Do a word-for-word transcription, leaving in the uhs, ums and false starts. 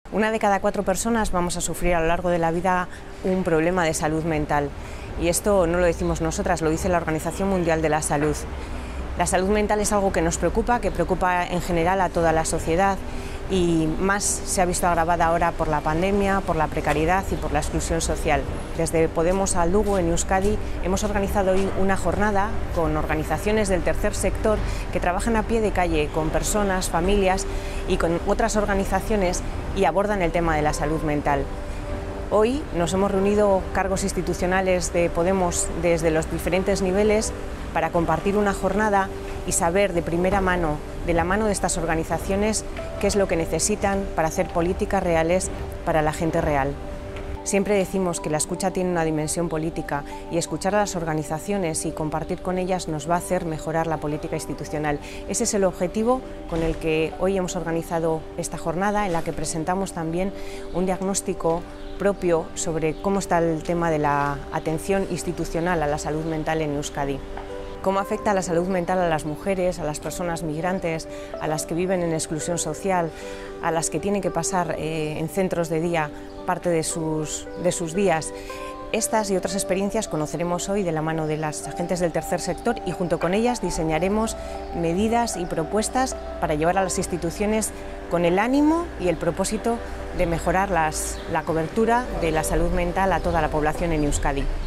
Una de cada cuatro personas vamos a sufrir a lo largo de la vida un problema de salud mental. Y esto no lo decimos nosotras, lo dice la Organización Mundial de la Salud. La salud mental es algo que nos preocupa, que preocupa en general a toda la sociedad y más se ha visto agravada ahora por la pandemia, por la precariedad y por la exclusión social. Desde Podemos a Lugo, en Euskadi, hemos organizado hoy una jornada con organizaciones del tercer sector que trabajan a pie de calle con personas, familias y con otras organizaciones y abordan el tema de la salud mental. Hoy nos hemos reunido cargos institucionales de Podemos desde los diferentes niveles para compartir una jornada y saber de primera mano, de la mano de estas organizaciones, qué es lo que necesitan para hacer políticas reales para la gente real. Siempre decimos que la escucha tiene una dimensión política y escuchar a las organizaciones y compartir con ellas nos va a hacer mejorar la política institucional. Ese es el objetivo con el que hoy hemos organizado esta jornada, en la que presentamos también un diagnóstico propio sobre cómo está el tema de la atención institucional a la salud mental en Euskadi. Cómo afecta la salud mental a las mujeres, a las personas migrantes, a las que viven en exclusión social, a las que tienen que pasar eh, en centros de día parte de sus, de sus días. Estas y otras experiencias conoceremos hoy de la mano de las agentes del tercer sector y junto con ellas diseñaremos medidas y propuestas para llevar a las instituciones con el ánimo y el propósito de mejorar las, la cobertura de la salud mental a toda la población en Euskadi.